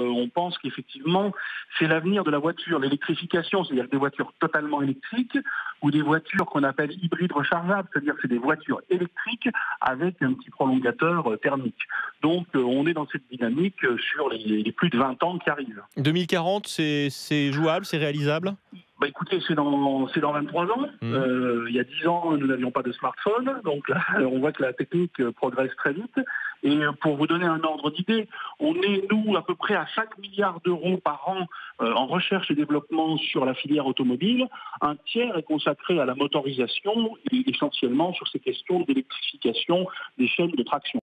On pense qu'effectivement, c'est l'avenir de la voiture. L'électrification, c'est-à-dire des voitures totalement électriques ou des voitures qu'on appelle hybrides rechargeables, c'est-à-dire que c'est des voitures électriques avec un petit prolongateur thermique. Donc, on est dans cette dynamique sur les plus de 20 ans qui arrivent. 2040, c'est jouable, c'est réalisable ? Écoutez, c'est dans 23 ans. Il y a 10 ans, nous n'avions pas de smartphone. Donc là, on voit que la technique progresse très vite. Et pour vous donner un ordre d'idée, on est, nous, à peu près à 5 milliards d'euros par an en recherche et développement sur la filière automobile. Un tiers est consacré à la motorisation et essentiellement sur ces questions d'électrification des chaînes de traction.